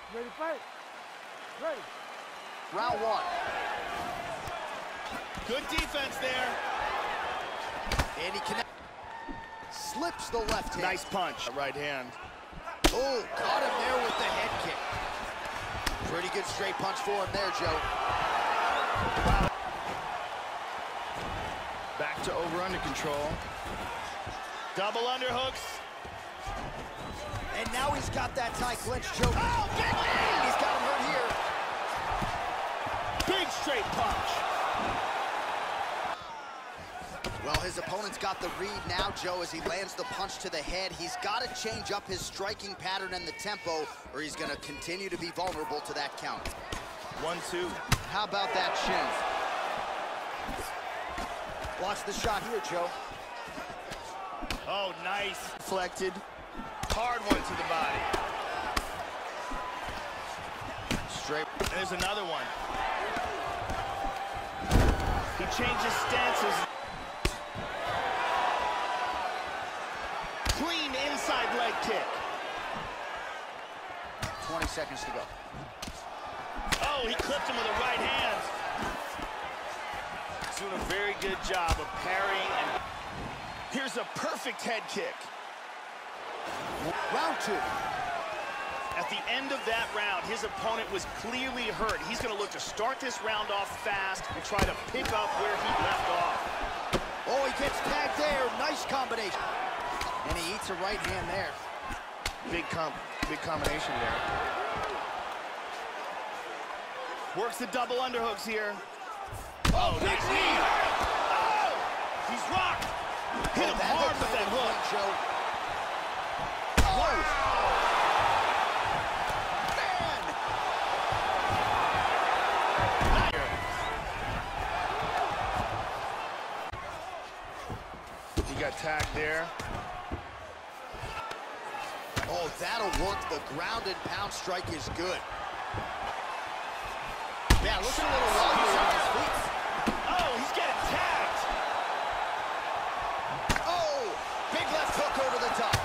Ready, fight. Ready. Round one. Good defense there. And he slips the left hand. Nice punch. Right hand. Oh, caught him there with the head kick. Pretty good straight punch for him there, Joe. Back to over under control. Double underhooks. And now he's got that tight clinch choke. Oh, big knee! He's got him hurt here. Big straight punch. Well, his opponent's got the read now, Joe, as he lands the punch to the head. He's got to change up his striking pattern and the tempo, or he's going to continue to be vulnerable to that count. 1-2. How about that shin? Watch the shot here, Joe. Oh, nice. Deflected. Hard one to the body. Straight. There's another one. He changes stances. Clean inside leg kick. 20 seconds to go. Oh, he clipped him with a right hand. He's doing a very good job of parrying. And here's a perfect head kick. Round two. At the end of that round, his opponent was clearly hurt. He's going to look to start this round off fast and try to pick up where he left off. Oh, he gets tagged there. Nice combination. And he eats a right hand there. Big combination there. Works the double underhooks here. Oh, big knee. Oh, he's rocked. Hit him hard with that hook. Joe. He got tagged there. Oh, that'll work. The ground and pound strike is good. Yeah, looking a little wobbly on his feet. Oh, he's getting tagged. Oh, big left hook over the top.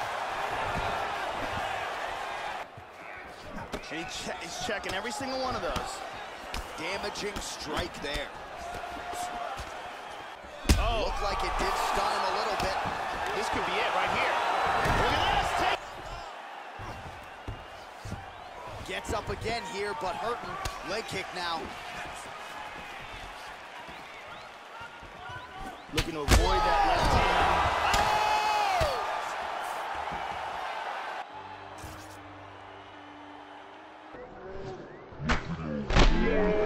And he's checking every single one of those. Damaging strike there. Oh. Looked like it did stun him a little bit. This could be it right here. Look at this. Take. Gets up again here, but hurting. Leg kick now. Looking to avoid that left hand. Oh!